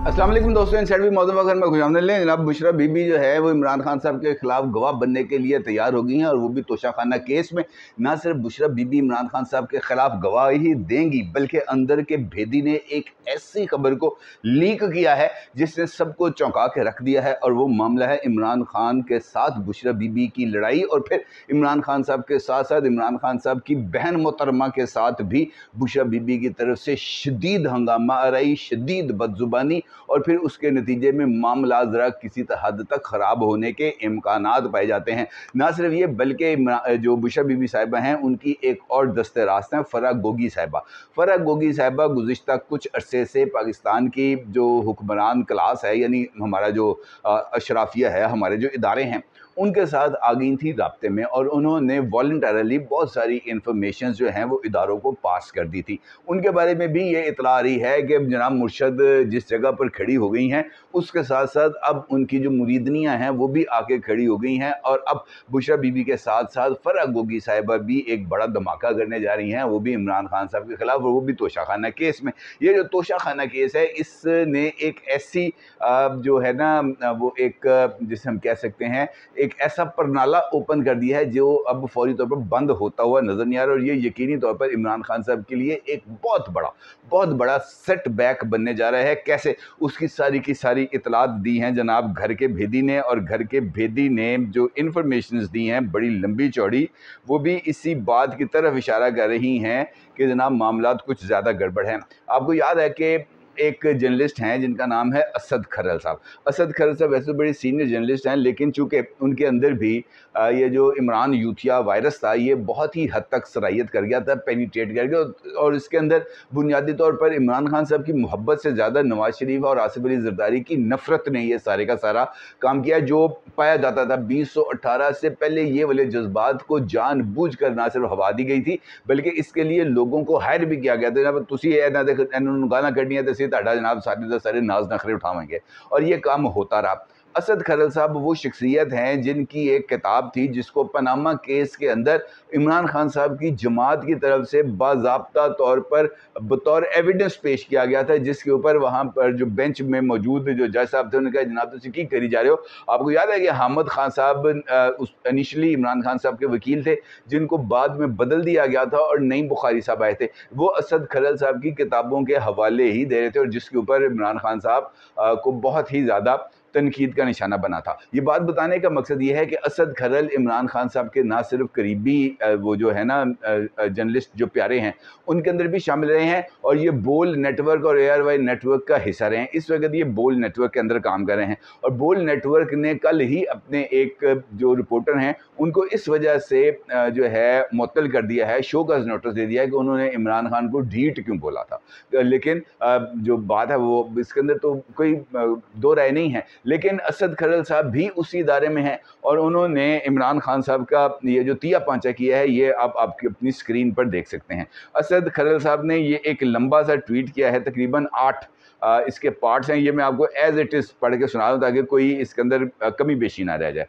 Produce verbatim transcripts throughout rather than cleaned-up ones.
अस्सलाम वालेकुम दोस्तों, इनसाइड भी मौजूद वक्त में खुशामदीद लें। जनाब बुशरा बीबी जो है वो इमरान खान साहब के खिलाफ गवाह बनने के लिए तैयार हो गई हैं, और वो भी तोशाखाना केस में। ना सिर्फ बुशरा बीबी इमरान खान साहब के खिलाफ गवाही देंगी, बल्कि अंदर के भेदी ने एक ऐसी खबर को लीक किया है जिसने सबको चौंका के रख दिया है। और वो मामला है इमरान खान के साथ बुशरा बीबी की लड़ाई, और फिर इमरान खान साहब के साथ साथ इमरान खान साहब की बहन मोहतरमा के साथ भी बुशरा बीबी की तरफ से शदीद हंगामा आराई, शदीद बदजुबानी, और फिर उसके नतीजे में मामला ज़रा किसी हद तक ख़राब होने के इम्कानात पाए जाते हैं। ना सिर्फ ये, बल्कि जो बुशरा बीबी साहिबा हैं उनकी एक और दस्ते रास्त हैं, फ़राह गोगी साहिबा। फ़राह गोगी साहिबा गुज़िश्ता कुछ अरसे से पाकिस्तान की जो हुक्मरान क्लास है, यानी हमारा जो अशराफिया है, हमारे जो इदारे हैं, उनके साथ आ गई थी राब्ते में, और उन्होंने वॉलंटरली बहुत सारी इंफॉर्मेशन जो हैं वो इदारों को पास कर दी थी। उनके बारे में भी ये इतला आ रही है कि जनाब मुर्शद जिस जगह पर खड़ी हो गई हैं, उसके साथ साथ अब उनकी जो मुरीदनियाँ हैं वो भी आके खड़ी हो गई हैं, और अब बुशरा बीबी के साथ साथ फ़राह गोगी साहिबा भी एक बड़ा धमाका करने जा रही हैं, वो भी इमरान खान साहब के ख़िलाफ़, और वो भी तोशाखाना केस में। ये जो तोशाखाना केस है, इसने एक ऐसी जो है ना, वो एक जिसे हम कह सकते हैं एक ऐसा परनाला ओपन कर दिया है जो अब फौरी तौर पर बंद होता हुआ नजर नहीं आ रहा। और ये यकीनी तौर पर इमरान खान साहब के लिए एक बहुत बड़ा बहुत बड़ा सेट बैक बनने जा रहा है। कैसे, उसकी सारी की सारी इतलात दी हैं जनाब घर के भेदी ने, और घर के भेदी ने जो इन्फॉर्मेशंस दी हैं बड़ी लंबी चौड़ी, वो भी इसी बात की तरफ इशारा कर रही हैं कि जनाब मामलात कुछ ज़्यादा गड़बड़ हैं। आपको याद है कि एक जर्नलिस्ट हैं जिनका नाम है असद खरल साहब। असद खरल साहब वैसे बड़े सीनियर जर्नलिस्ट हैं, लेकिन चूँकि उनके अंदर भी ये जो इमरान यूथिया वायरस था ये बहुत ही हद तक सरायत कर गया था, पेनिट्रेट कर गया, और इसके अंदर बुनियादी तौर पर इमरान खान साहब की मोहब्बत से ज़्यादा नवाज शरीफ और आसिफ अली जरदारी की नफ़रत ने ये सारे का सारा काम किया। जो पाया जाता था बीस सौ अठारह से पहले, ये वाले जज्बात को जानबूझ कर ना सिर्फ हवा दी गई थी, बल्कि इसके लिए लोगों को हायर भी किया गया था। जनाब तुसी ना देख गाना कढ़नी है तो ताड़ा जनाब सारे सारे नाज नखरे उठावेंगे, और ये काम होता रहा। असद खरल साहब वो शख्सियत हैं जिनकी एक किताब थी जिसको पनामा केस के अंदर इमरान खान साहब की जमात की तरफ से बाज़ाब्ता तौर पर बतौर एविडेंस पेश किया गया था, जिसके ऊपर वहाँ पर जो बेंच में मौजूद जो जज साहब थे उन्होंने कहा जनाब तुम की करी जा रहे हो। आपको याद है कि हामिद खान साहब उस इनिशली इमरान खान साहब के वकील थे, जिनको बाद में बदल दिया गया था और नईम बुखारी साहब आए थे। वो असद खरल साहब की किताबों के हवाले ही दे रहे थे, और जिसके ऊपर इमरान खान साहब को बहुत ही ज़्यादा तनकीद का निशाना बना था। ये बात बताने का मकसद ये है कि असद खरल इमरान खान साहब के ना सिर्फ करीबी वो जो है ना जर्नलिस्ट जो प्यारे हैं उनके अंदर भी शामिल रहे हैं, और ये बोल नेटवर्क और ए आर वाई नेटवर्क का हिस्सा रहे हैं। इस वक्त ये बोल नेटवर्क के अंदर काम कर रहे हैं, और बोल नेटवर्क ने कल ही अपने एक जो रिपोर्टर हैं उनको इस वजह से जो है मुअत्तल कर दिया है, शो का नोटिस दे दिया है कि उन्होंने इमरान खान को ढीठ क्यों बोला था। लेकिन जो बात है वो इसके अंदर तो कोई दो राय नहीं है, लेकिन असद खरल साहब भी उसी इदारे में हैं, और उन्होंने इमरान खान साहब का ये जो तिया पांचा किया है ये आप आपकी अपनी स्क्रीन पर देख सकते हैं। असद खरल साहब ने ये एक लंबा सा ट्वीट किया है, तकरीबन आठ आ, इसके पार्ट्स हैं। ये मैं आपको एज इट इज़ पढ़ के सुना दूँ ताकि कोई इसके अंदर कमी बेशी ना रह जाए।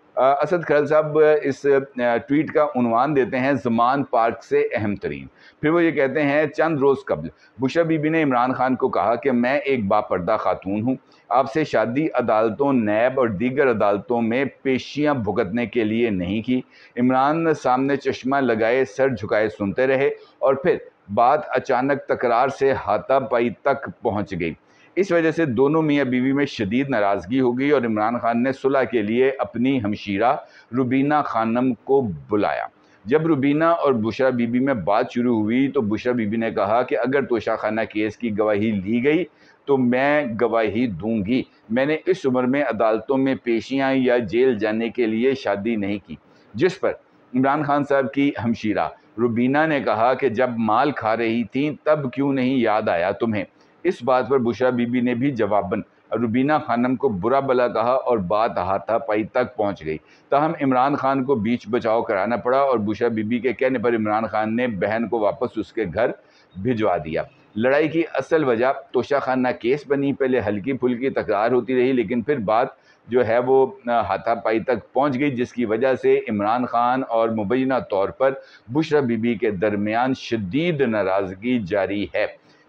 असद खरल साहब इस ट्वीट का उन्वान देते हैं ज़मान पार्क से अहम तरीन। फिर वो ये कहते हैं, चंद रोज़ कबल बुशरा बीबी ने इमरान खान को कहा कि मैं एक बापर्दा खातून हूँ, आपसे शादी अदालतों, नैब और दीगर अदालतों में पेशियाँ भुगतने के लिए नहीं की। इमरान सामने चश्मा लगाए सर झुकाए सुनते रहे, और फिर बात अचानक तकरार से हाथापाई तक पहुँच गई। इस वजह से दोनों मियाँ बीवी में शदीद नाराज़गी हो गई, और इमरान खान ने सुलह के लिए अपनी हमशीरा रुबीना खानम को बुलाया। जब रुबीना और बुशरा बीबी में बात शुरू हुई तो बुशरा बीबी ने कहा कि अगर तोशाखाना केस की गवाही ली गई तो मैं गवाही दूंगी। मैंने इस उम्र में अदालतों में पेशियाँ या जेल जाने के लिए शादी नहीं की। जिस पर इमरान खान साहब की हमशीरा रुबीना ने कहा कि जब माल खा रही थी तब क्यों नहीं याद आया तुम्हें। इस बात पर बुशरा बीबी ने भी जवाबन रुबीना खानम को बुरा भला कहा, और बात हाथापाई तक पहुंच गई। ताहम इमरान खान को बीच बचाव कराना पड़ा, और बुशरा बीबी के कहने पर इमरान खान ने बहन को वापस उसके घर भिजवा दिया। लड़ाई की असल वजह तोशाखाना केस बनी। पहले हल्की फुल्की तकरार होती रही, लेकिन फिर बात जो है वो हाथापाई तक पहुंच गई, जिसकी वजह से इमरान खान और मुबैना तौर पर बुशरा बीबी के दरमियान शदीद नाराज़गी जारी है।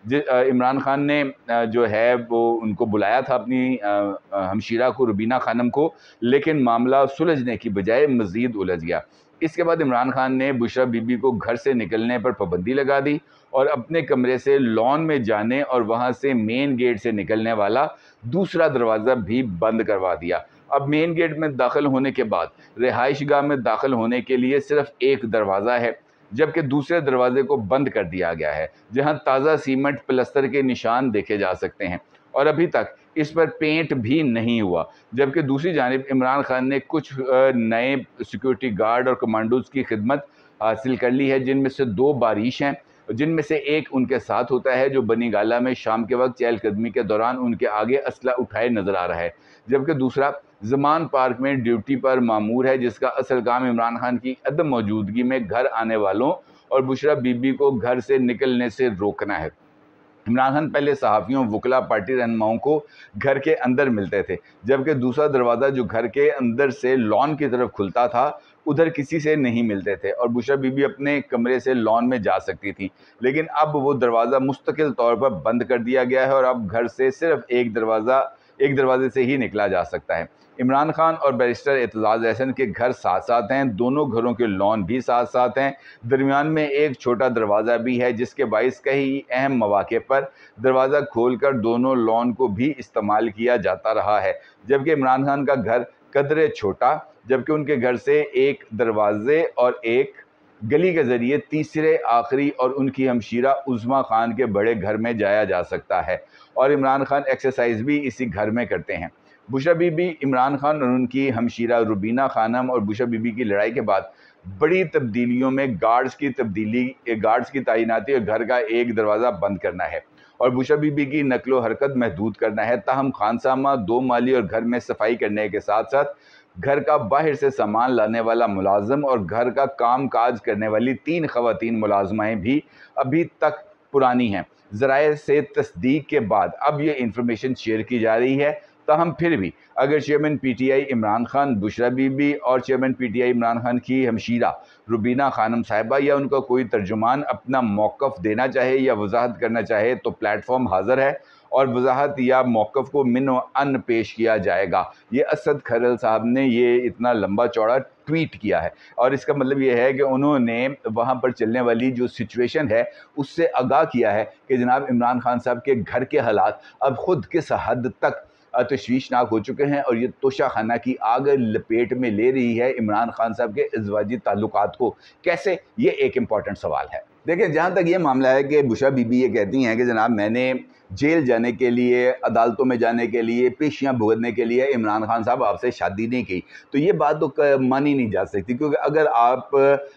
عمران خان نے جو ہے وہ ان کو بلایا تھا اپنی ہمشیرہ کو روبینہ خانم کو، لیکن معاملہ سلجھنے کی بجائے مزید الجھ گیا۔ اس کے بعد عمران خان نے بشریٰ بی بی کو گھر سے نکلنے پر پابندی لگا دی اور اپنے کمرے سے لان میں جانے اور وہاں سے مین گیٹ سے نکلنے والا دوسرا دروازہ بھی بند کروا دیا۔ اب مین گیٹ میں داخل ہونے کے بعد رہائش گاہ میں داخل ہونے کے لیے صرف ایک دروازہ ہے، جبکہ دوسرے دروازے کو بند کر دیا گیا ہے جہاں تازہ سیمنٹ پلستر کے نشان دیکھے جا سکتے ہیں، اور ابھی تک اس پر پینٹ بھی نہیں ہوا۔ جبکہ دوسری جانب عمران خان نے کچھ نئے سیکیورٹی گارڈ اور کمانڈوز کی خدمت حاصل کر لی ہے، جن میں سے دو بارش ہیں، جن میں سے ایک ان کے ساتھ ہوتا ہے جو بنی گالہ میں شام کے وقت چہل قدمی کے دوران ان کے آگے اسلحہ اٹھائے نظر آ رہا ہے، جبکہ دوسرا زمان پارک میں ڈیوٹی پر مامور ہے، جس کا اصل کام عمران خان کی عدم موجودگی میں گھر آنے والوں اور بشریٰ بی بی کو گھر سے نکلنے سے روکنا ہے۔ عمران خان پہلے صحافیوں، وکلا، پارٹی رہنماؤں کو گھر کے اندر ملتے تھے، جبکہ دوسرا دروازہ جو گھر کے اندر سے لان کی طرف کھلتا تھا ادھر کسی سے نہیں ملتے تھے اور بشریٰ بی بی اپنے کمرے سے لان میں جا سکتی تھی، لیکن اب وہ دروازہ مستقل طور پر بند کر دیا گیا ہے اور اب گھر سے صرف ایک دروازہ ایک دروازے سے ہی نکلا جا سکتا ہے۔ عمران خان اور بیرسٹر اعتزاز احسن کے گھر ساتھ ساتھ ہیں، دونوں گھروں کے لان بھی ساتھ ساتھ ہیں، درمیان میں ایک چھوٹا دروازہ بھی ہے جس کے باعث کئی اہم مواقع پر دروازہ کھول کر دونوں لان کو بھی استعمال کیا جاتا رہا ہے، جبکہ عمران خان کا گھر قدرے چھوٹا، جبکہ ان کے گھر سے ایک دروازے اور ایک گلی کے ذریعے تیسرے آخری اور ان کی ہمشیرہ عظمیٰ خان کے بڑے گھر میں جایا جا سکتا ہے، اور عمران خان ایکسرسائز بھی اسی گھر میں کرتے ہیں۔ بشریٰ بی بی، عمران خان اور ان کی ہمشیرہ روبینہ خانم اور بشریٰ بی بی کی لڑائی کے بعد بڑی تبدیلیوں میں گارڈز کی تبدیلی گارڈز کی تعیناتی اور گھر کا ایک دروازہ بند کرنا ہے اور بشریٰ بی بی کی نقل و حرکت محدود کرنا ہے، تاہم خانسامہ، دو مالی اور گھر میں صفائی کرنے کے ساتھ ساتھ گھر کا باہر سے سامان لانے والا ملازم اور گھر کا کام کاج کرنے والی تین خواتین ملازمائیں بھی ابھی تک پرانی ہیں۔ ذرائع سے تصدیق کے بعد اب یہ انفارمیشن شیئر کی جا رہی ہے، تاہم پھر بھی اگر chairman P T I Imran Khan, Bushra be بی اور chairman P T I Imran Khan کی ہمشیرہ روبینہ خانم صاحبہ یا ان کا کوئی ترجمان اپنا موقف دینا چاہے یا وضاحت کرنا چاہے تو پلیٹ فارم حاضر ہے اور وضاحت یا موقف کو من و ان پیش کیا جائے گا۔ یہ اسد کھرل صاحب نے یہ اتنا لمبا چوڑا ٹویٹ کیا ہے اور اس کا مطلب یہ ہے کہ انہوں نے وہاں پر چلنے والی جو سچویشن ہے اس سے آگاہ کیا ہے کہ جناب عمران خان صاحب کے گھر کے حالات اب خود کس حد تک تشویشناک ہو چکے ہیں اور یہ توشہ خانہ کی آگ لپیٹ میں لے رہی ہے عمران خان صاحب کے ازواجی تعلقات کو۔ کیسے؟ یہ ایک امپورٹنٹ سوال ہے۔ دیکھیں، جہاں تک یہ معاملہ ہے کہ بشریٰ بی بی یہ کہتی ہیں کہ جناب میں نے جیل جانے کے لیے، عدالتوں میں جانے کے لیے، پیشیاں بھگتنے کے لیے عمران خان صاحب آپ سے شادی نہیں کی، تو یہ بات تو مانی نہیں جا سکتی، کیونکہ اگر آپ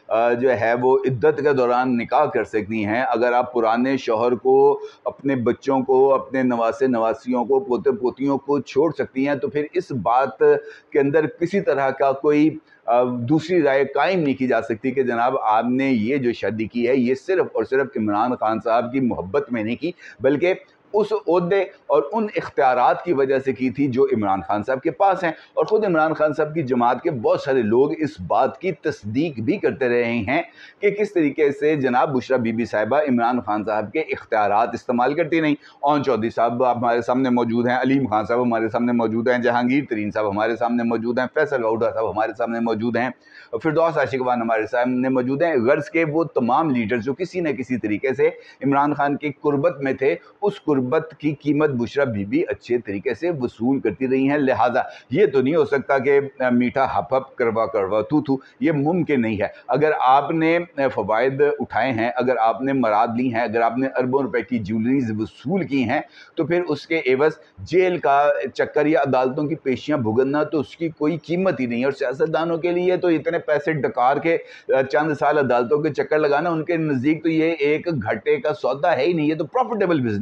جو ہے وہ عدت کے دوران نکاح کر سکتی ہیں، اگر آپ پرانے شوہر کو، اپنے بچوں کو، اپنے نواسے نواسیوں کو، پوتے پوتیوں کو چھوڑ سکتی ہیں، تو پھر اس بات کے اندر کسی طرح کا کوئی دوسری رائے قائم نہیں کی جا سکتی کہ جناب آپ نے یہ جو شادی کی ہے یہ صرف اور صرف عمران خان صاحب کی محبت میں نہیں کی، بلکہ اس عہدے اور ان اختیارات کی وجہ سے کی تھی جو عمران خان صاحب کے پاس ہیں۔ اور خود عمران خان صاحب کی جماعت کے بہت سارے لوگ اس بات کی تصدیق بھی کرتے رہے ہیں کہ کس طریقے سے جناب بشریٰ بی بی صاحبہ عمران خان صاحب کے اختیارات استعمال کرتی نہیں۔ اون چودھری صاحب ہمارے سامنے موجود ہیں، علیم خان صاحب ہمارے سامنے موجود ہیں، جہانگیر ترین صاحب ہمارے سامنے موجود ہیں، فیصل گوڈا صاحب ہمارے سامنے موجود ہیں، فردوس عاشقوان ہمارے سامنے موجود ہیں۔ غرض کے وہ تمام لیڈر جو کسی نہ کسی طریقے سے عمران خان کی قربت میں تھے، اس قربت کی قیمت بشریٰ بی بی اچھے طریقے سے وصول کرتی رہی ہیں، لہٰذا یہ تو نہیں ہو سکتا کہ میٹھا ہپ ہپ کروا کروا تو تو، یہ ممکن نہیں ہے۔ اگر آپ نے فوائد اٹھائے ہیں، اگر آپ نے مراد لی ہیں، اگر آپ نے اربوں روپے کی جیولریز وصول کی ہیں، تو پھر اس کے عوض جیل کا چکر یا عدالتوں کی پیشیاں بھگتنا تو اس کی کوئی قیمت ہی نہیں ہے۔ اور سیاستدانوں کے لیے تو اتنے پیسے ڈکار کے چند سال عدالتوں کے چکر لگانا ان کے نزدیک تو یہ ایک گھاٹے کا سودا ہے ہی نہیں، یہ تو پروفیٹیبل بزنس ہے۔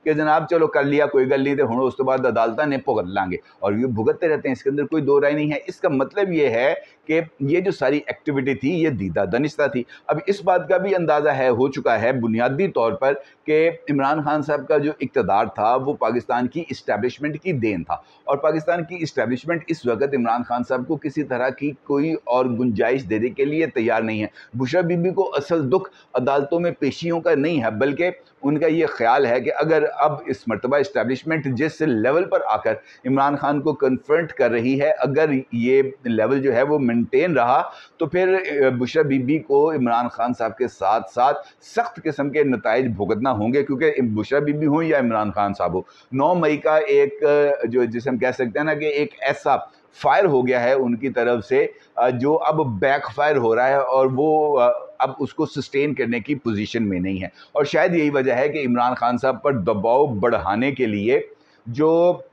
کہ جناب چلو کر لیا کوئی گل نہیں تے ہن اس تو بعد عدالتاں نے بھگت لیں گے، اور یہ بھگتتے رہتے ہیں، اس کے اندر کوئی دو رائے نہیں ہے۔ اس کا مطلب یہ ہے کہ یہ جو ساری ایکٹیویٹی تھی یہ دیدہ دانستہ تھی۔ اب اس بات کا بھی اندازہ ہے ہو چکا ہے بنیادی طور پر کہ عمران خان صاحب کا جو اقتدار تھا وہ پاکستان کی اسٹیبلشمنٹ کی دین تھا، اور پاکستان کی اسٹیبلشمنٹ اس وقت عمران خان صاحب کو کسی طرح کی کوئی اور گنجائش دینے کے لیے تیار نہیں ہے۔ بشریٰ بی بی کو اصل دکھ عدالتوں میں پیشیوں کا نہیں ہے، بلکہ ان کا یہ خیال ہے کہ اگر اب اس مرتبہ اسٹیبلشمنٹ جس لیول پر آ کر عمران خان کو کنفرنٹ کر رہی ہے، اگر یہ لیول جو ہے وہ مینٹین رہا تو پھر بشریٰ بی بی کو عمران خان صاحب کے ساتھ ساتھ سخت قسم کے نتائج بھگتنا ہوں گے، کیونکہ بشریٰ بی بی ہوں یا عمران خان صاحب ہو، نو مئی کا ایک جو جسے ہم کہہ سکتے ہیں نا کہ ایک ایسا فائر ہو گیا ہے ان کی طرف سے جو اب بیک فائر ہو رہا ہے، اور وہ اب اس کو سسٹین کرنے کی پوزیشن میں نہیں ہے۔ اور شاید یہی وجہ ہے کہ عمران خان صاحب پر دباؤ بڑھانے کے لیے جو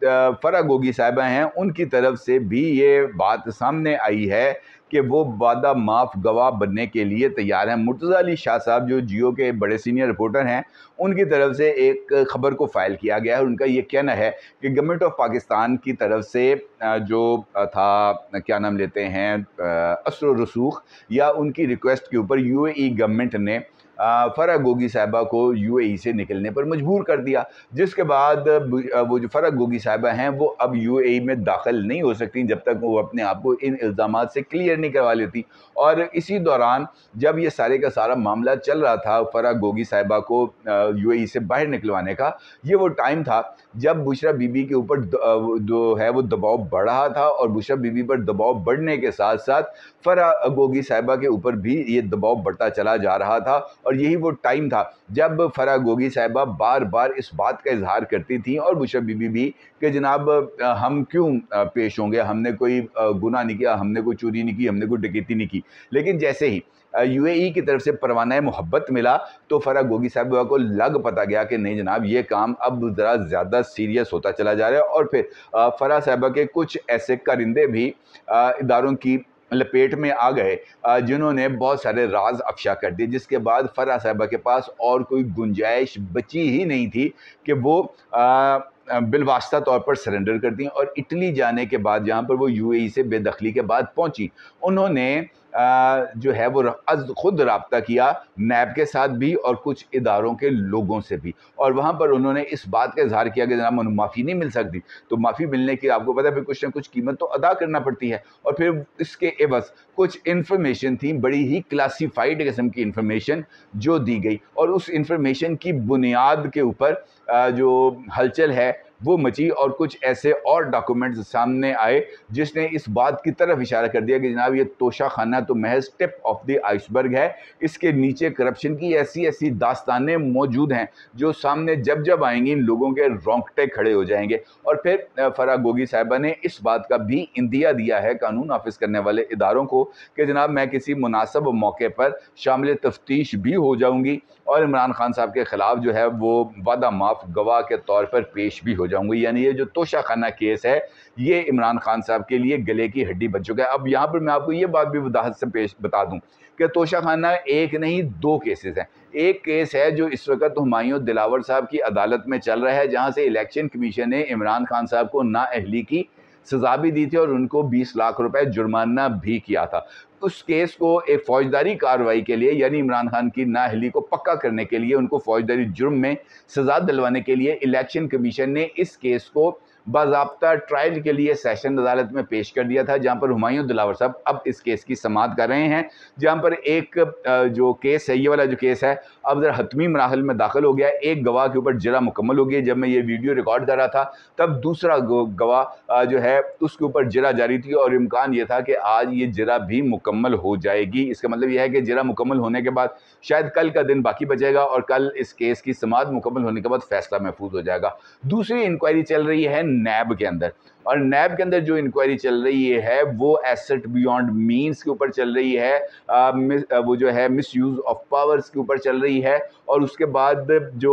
فرح گوگی صاحبہ ہیں ان کی طرف سے بھی یہ بات سامنے آئی ہے کہ وہ وعدہ معاف گواہ بننے کے لیے تیار ہیں۔ مرتضیٰ علی شاہ صاحب جو جیو کے بڑے سینئر رپورٹر ہیں، ان کی طرف سے ایک خبر کو فائل کیا گیا ہے، ان کا یہ کہنا ہے کہ گورنمنٹ آف پاکستان کی طرف سے جو تھا کیا نام لیتے ہیں اثر و رسوخ یا ان کی ریکویسٹ کے اوپر یو اے ای گورنمنٹ نے فرح گوگی صاحبہ کو یو اے ای سے نکلنے پر مجبور کر دیا، جس کے بعد وہ جو فرح گوگی صاحبہ ہیں وہ اب یو اے ای میں داخل نہیں ہو سکتی جب تک وہ اپنے آپ کو ان الزامات سے کلیئر نہیں کروا لیتی۔ اور اسی دوران جب یہ سارے کا سارا معاملہ چل رہا تھا فرح گوگی صاحبہ کو یو اے ای سے باہر نکلوانے کا، یہ وہ ٹائم تھا جب بشریٰ بی بی کے اوپر جو ہے وہ دباؤ بڑھ رہا تھا، اور بشریٰ بی بی پر دباؤ بڑھنے کے ساتھ ساتھ فرح گوگی صاحبہ کے اوپر بھی یہ دباؤ بڑھتا چلا جا رہا تھا، اور یہی وہ ٹائم تھا جب فرح گوگی صاحبہ بار بار اس بات کا اظہار کرتی تھیں اور بشریٰ بی بی بھی کہ جناب ہم کیوں پیش ہوں گے، ہم نے کوئی گناہ نہیں کیا، ہم نے کوئی چوری نہیں کی، ہم نے کوئی ڈکیتی نہیں کی۔ لیکن جیسے ہی یو اے ای کی طرف سے پروانہ محبت ملا تو فرح گوگی صاحبہ کو لگ پتا گیا کہ نہیں جناب یہ کام اب ذرا زیادہ سیریس ہوتا چلا جا رہا ہے، اور پھر فرح صاحبہ کے کچھ ایسے کرندے بھی اداروں کی لپیٹ میں آ گئے جنہوں نے بہت سارے راز افشا کر دیے، جس کے بعد فرح صاحبہ کے پاس اور کوئی گنجائش بچی ہی نہیں تھی کہ وہ بالواسطہ طور پر سرنڈر کر دیں، اور اٹلی جانے کے بعد جہاں پر وہ یو اے ای سے بے دخلی کے بعد پہنچی، انہوں نے جو ہے وہ از خود رابطہ کیا نیب کے ساتھ بھی اور کچھ اداروں کے لوگوں سے بھی، اور وہاں پر انہوں نے اس بات کا اظہار کیا کہ جناب معافی نہیں مل سکتی، تو معافی ملنے کی آپ کو پتہ ہے پھر کچھ نہ کچھ قیمت تو ادا کرنا پڑتی ہے، اور پھر اس کے عوض کچھ انفارمیشن تھی بڑی ہی کلاسیفائڈ قسم کی انفارمیشن جو دی گئی، اور اس انفارمیشن کی بنیاد کے اوپر جو ہلچل ہے وہ مچی، اور کچھ ایسے اور ڈاکومنٹس سامنے آئے جس نے اس بات کی طرف اشارہ کر دیا کہ جناب یہ توشہ خانہ تو محض ٹپ آف دی آئس برگ ہے، اس کے نیچے کرپشن کی ایسی ایسی داستانیں موجود ہیں جو سامنے جب جب آئیں گی لوگوں کے رونگٹے کھڑے ہو جائیں گے۔ اور پھر فرح گوگی صاحبہ نے اس بات کا بھی اندیا دیا ہے قانون نافذ کرنے والے اداروں کو کہ جناب میں کسی مناسب موقع پر شامل تفتیش بھی ہو جاؤں گی، اور عمران خان صاحب کے خلاف جو ہے وہ وعدہ معاف گواہ کے طور پر پیش بھی ہو جاؤں گی۔ یعنی یہ جو توشہ خانہ کیس ہے یہ عمران خان صاحب کے لیے گلے کی ہڈی بن چکا ہے۔ اب یہاں پر میں آپ کو یہ بات بھی وضاحت سے پیش بتا دوں کہ توشہ خانہ ایک نہیں دو کیسز ہیں۔ ایک کیس ہے جو اس وقت ہمایوں دلاور صاحب کی عدالت میں چل رہا ہے، جہاں سے الیکشن کمیشن نے عمران خان صاحب کو نااہلی کی سزا بھی دی تھی اور ان کو بیس لاکھ روپے جرمانہ بھی کیا تھا۔ اس کیس کو ایک فوجداری کارروائی کے لیے، یعنی عمران خان کی نااہلی کو پکا کرنے کے لیے، ان کو فوجداری جرم میں سزا دلوانے کے لیے الیکشن کمیشن نے اس کیس کو باضابطہ ٹرائل کے لیے سیشن عدالت میں پیش کر دیا تھا، جہاں پر ہمایوں دلاور صاحب اب اس کیس کی سماعت کر رہے ہیں، جہاں پر ایک جو کیس ہے، یہ والا جو کیس ہے اب ذرا حتمی مراحل میں داخل ہو گیا ہے۔ ایک گواہ کے اوپر جرا مکمل ہو گئی، جب میں یہ ویڈیو ریکارڈ کر رہا تھا تب دوسرا گواہ جو ہے اس کے اوپر جرا جاری تھی، اور امکان یہ تھا کہ آج یہ جرا بھی مکمل ہو جائے گی۔ اس کا مطلب یہ ہے کہ جرا مکمل ہونے کے بعد شاید کل کا دن باقی بچے گا، اور کل اس کیس کی سماعت مکمل ہونے کے بعد فیصلہ محفوظ ہو جائے گا۔ دوسری انکوائری چل رہی ہے نیب کے اندر، اور نیب کے اندر جو انکوائری چل رہی ہے وہ ایسٹ بیونڈ مینز کے اوپر چل رہی ہے، وہ جو ہے مس یوز آف پاورز کے اوپر چل رہی ہے، اور اس کے بعد جو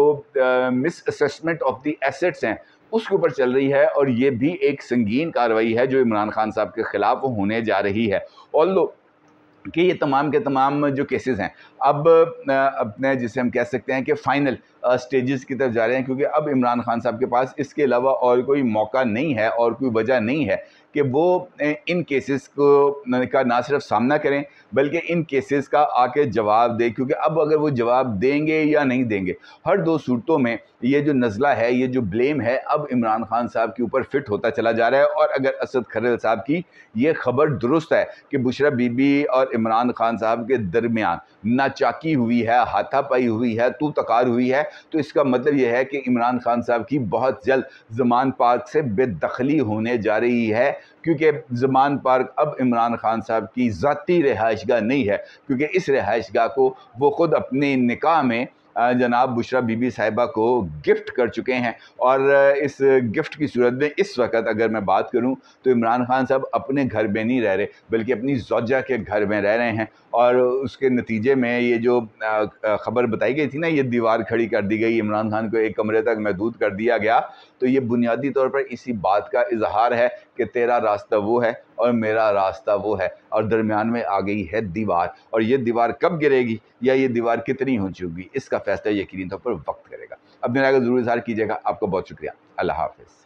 misassessment of the assets ہیں اس کے اوپر چل رہی ہے، اور یہ بھی ایک سنگین کارروائی ہے جو عمران خان صاحب کے خلاف ہونے جا رہی ہے۔ آلدو کہ یہ تمام کے تمام جو کیسز ہیں اب اپنے جسے ہم کہہ سکتے ہیں کہ فائنل سٹیجز کی طرف جا رہے ہیں، کیونکہ اب عمران خان صاحب کے پاس اس کے علاوہ اور کوئی موقع نہیں ہے اور کوئی وجہ نہیں ہے کہ وہ ان کیسز کو کا نہ صرف سامنا کریں بلکہ ان کیسز کا آ کے جواب دیں، کیونکہ اب اگر وہ جواب دیں گے یا نہیں دیں گے، ہر دو صورتوں میں یہ جو نزلہ ہے، یہ جو بلیم ہے، اب عمران خان صاحب کے اوپر فٹ ہوتا چلا جا رہا ہے۔ اور اگر اسد کھرل صاحب کی یہ خبر درست ہے کہ بشرا بی بی اور عمران خان صاحب کے درمیان ناچاکی ہوئی ہے، ہاتھا پائی ہوئی ہے، تو تکار ہوئی ہے، تو اس کا مطلب یہ ہے کہ عمران خان صاحب کی بہت جلد زمان پارک سے بے دخلی ہونے جا رہی ہے، کیونکہ زمان پارک اب عمران خان صاحب کی ذاتی رہائش گاہ نہیں ہے، کیونکہ اس رہائش گاہ کو وہ خود اپنے نکاح میں جناب بشرا بی بی صاحبہ کو گفٹ کر چکے ہیں۔ اور اس گفٹ کی صورت میں اس وقت اگر میں بات کروں تو عمران خان صاحب اپنے گھر میں نہیں رہ رہے بلکہ اپنی زوجہ کے گھر میں رہ رہے ہیں، اور اس کے نتیجے میں یہ جو خبر بتائی گئی تھی نا، یہ دیوار کھڑی کر دی گئی، عمران خان کو ایک کمرے تک محدود کر دیا گیا، تو یہ بنیادی طور پر اسی بات کا اظہار ہے کہ تیرا راستہ وہ ہے اور میرا راستہ وہ ہے، اور درمیان میں آ گئی ہے دیوار، اور یہ دیوار کب گرے گی یا یہ دیوار کتنی اونچی ہوگی اس کا فیصلہ یقینی طور پر وقت کرے گا۔ اپنے رائے کا ضرور اظہار کیجیے گا۔ آپ کو بہت شکریہ۔ اللہ حافظ۔